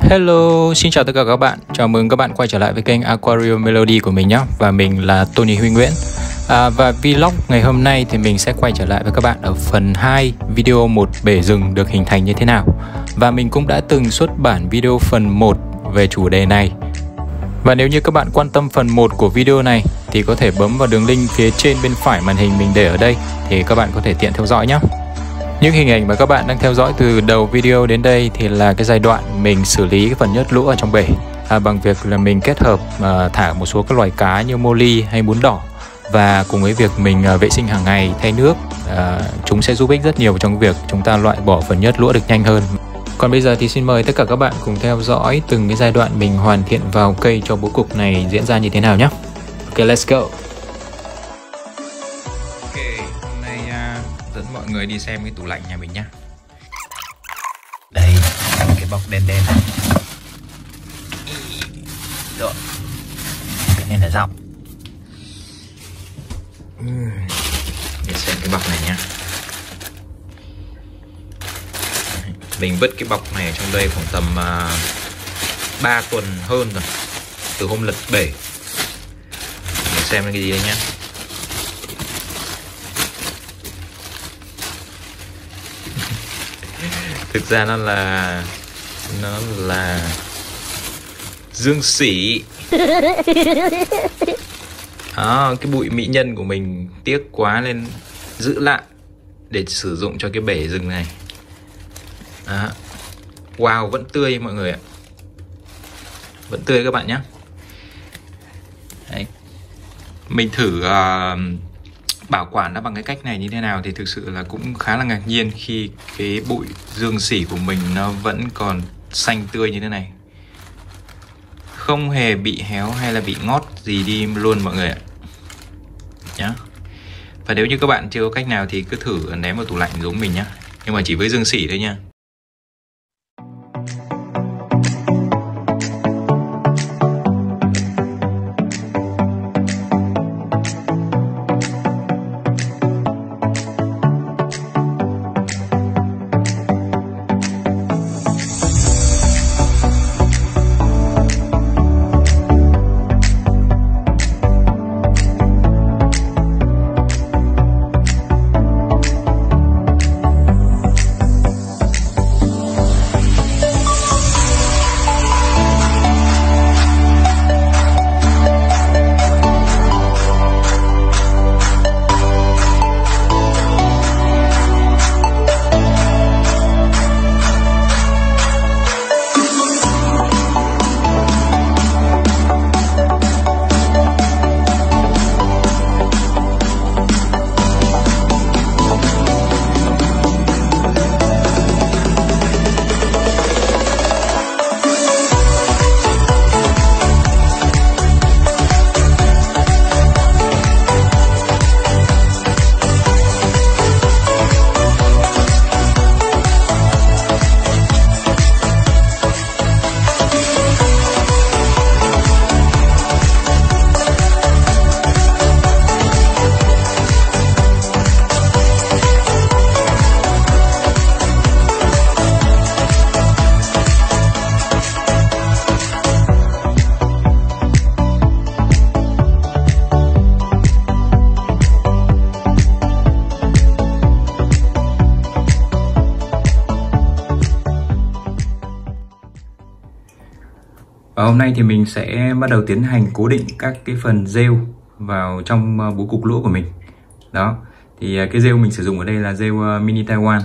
Hello, xin chào tất cả các bạn. Chào mừng các bạn quay trở lại với kênh Aquarium Melody của mình nhé. Và mình là Tony Huy Nguyễn. Và vlog ngày hôm nay thì mình sẽ quay trở lại với các bạn ở phần 2 video một bể rừng được hình thành như thế nào. Và mình cũng đã từng xuất bản video phần 1 về chủ đề này. Và nếu như các bạn quan tâm phần 1 của video này thì có thể bấm vào đường link phía trên bên phải màn hình mình để ở đây thì các bạn có thể tiện theo dõi nhé. Những hình ảnh mà các bạn đang theo dõi từ đầu video đến đây thì là cái giai đoạn mình xử lý cái phần nhớt lũa ở trong bể bằng việc là mình kết hợp thả một số các loài cá như moly hay bún đỏ, và cùng với việc mình vệ sinh hàng ngày thay nước, chúng sẽ giúp ích rất nhiều trong việc chúng ta loại bỏ phần nhớt lũa được nhanh hơn. Còn bây giờ thì xin mời tất cả các bạn cùng theo dõi từng cái giai đoạn mình hoàn thiện vào cây cho bố cục này diễn ra như thế nào nhé. Ok, let's go. Dẫn mọi người đi xem cái tủ lạnh nhà mình nhá. Đây, cái bọc đen đen này. Rồi, cái này là rau. Để xem cái bọc này nhá. Mình vứt cái bọc này ở trong đây khoảng tầm 3 tuần hơn rồi, từ hôm lật bể. Để xem cái gì đây nhá. Thực ra nó là dương sỉ. Đó, cái bụi mỹ nhân của mình tiếc quá nên giữ lại để sử dụng cho cái bể rừng này. Đó. Wow, vẫn tươi mọi người ạ. Vẫn tươi các bạn nhé. Đấy. Mình thử bảo quản nó bằng cái cách này như thế nào thì thực sự là cũng khá là ngạc nhiên khi cái bụi dương sỉ của mình nó vẫn còn xanh tươi như thế này, không hề bị héo hay là bị ngót gì đi luôn mọi người ạ nhá. Và nếu như các bạn chưa có cách nào thì cứ thử ném vào tủ lạnh giống mình nhá, nhưng mà chỉ với dương sỉ thôi nha. Và hôm nay thì mình sẽ bắt đầu tiến hành cố định các cái phần rêu vào trong bố cục lũa của mình. Đó, thì cái rêu mình sử dụng ở đây là rêu mini Taiwan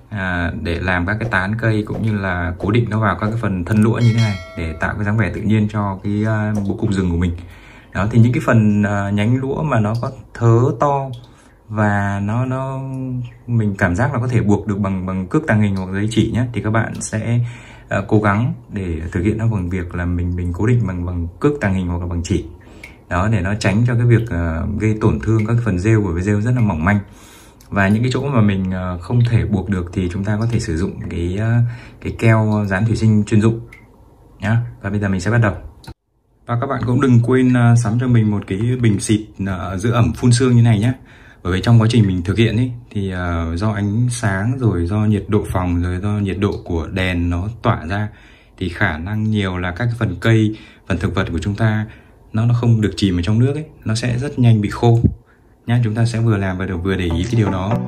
để làm các cái tán cây cũng như là cố định nó vào các cái phần thân lũa như thế này để tạo cái dáng vẻ tự nhiên cho cái bố cục rừng của mình. Đó, thì những cái phần nhánh lũa mà nó có thớ to và nó mình cảm giác là có thể buộc được bằng cước tàng hình hoặc giấy chỉ nhé, thì các bạn sẽ cố gắng để thực hiện nó bằng việc là mình cố định bằng cước tàng hình hoặc là bằng chỉ. Đó, để nó tránh cho cái việc gây tổn thương các phần rêu, bởi vì rêu rất là mỏng manh. Và những cái chỗ mà mình không thể buộc được thì chúng ta có thể sử dụng cái keo dán thủy sinh chuyên dụng nhá. Và bây giờ mình sẽ bắt đầu. Và các bạn cũng đừng quên sắm cho mình một cái bình xịt giữ ẩm phun sương như này nhé. Bởi vì trong quá trình mình thực hiện ấy, thì do ánh sáng rồi do nhiệt độ phòng rồi do nhiệt độ của đèn nó tỏa ra, thì khả năng nhiều là các cái phần cây, phần thực vật của chúng ta nó không được chìm ở trong nước ấy, nó sẽ rất nhanh bị khô nhá. Chúng ta sẽ vừa làm và vừa để ý cái điều đó.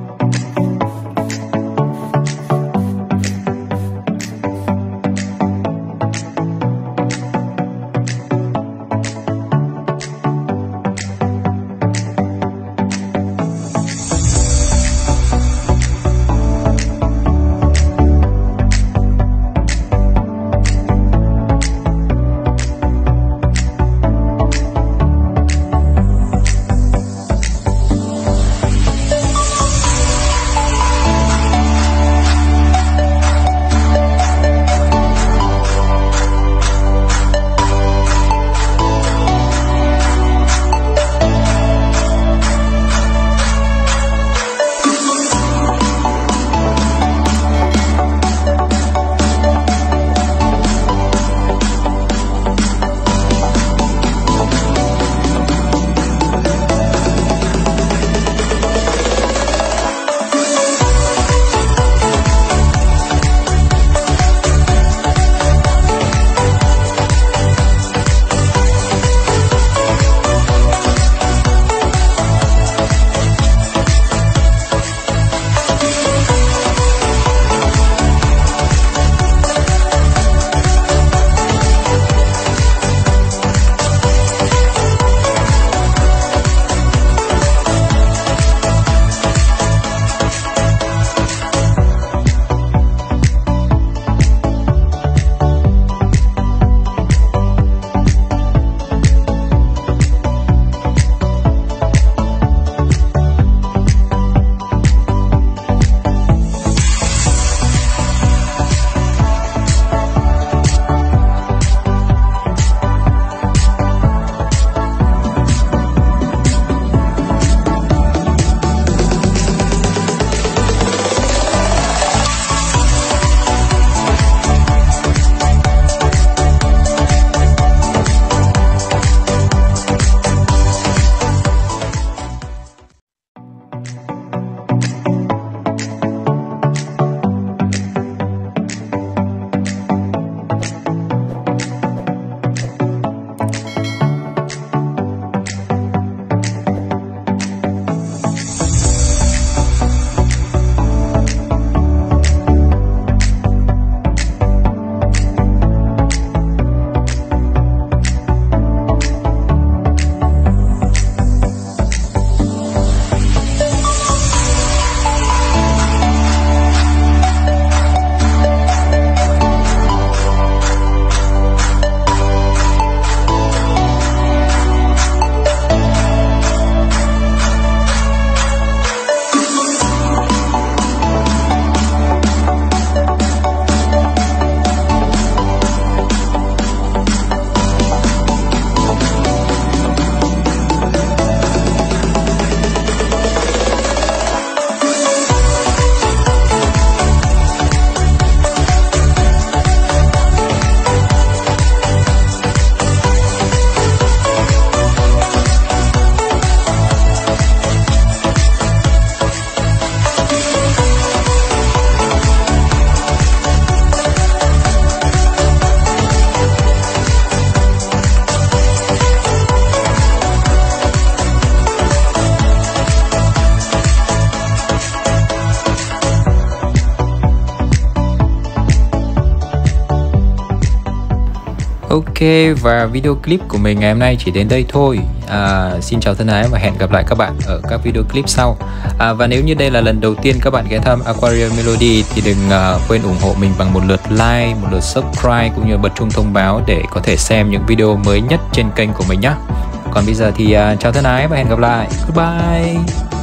Ok, và video clip của mình ngày hôm nay chỉ đến đây thôi. Xin chào thân ái và hẹn gặp lại các bạn ở các video clip sau. Và nếu như đây là lần đầu tiên các bạn ghé thăm Aquarium Melody thì đừng quên ủng hộ mình bằng một lượt like, một lượt subscribe cũng như bật chuông thông báo để có thể xem những video mới nhất trên kênh của mình nhé. Còn bây giờ thì chào thân ái và hẹn gặp lại. Goodbye.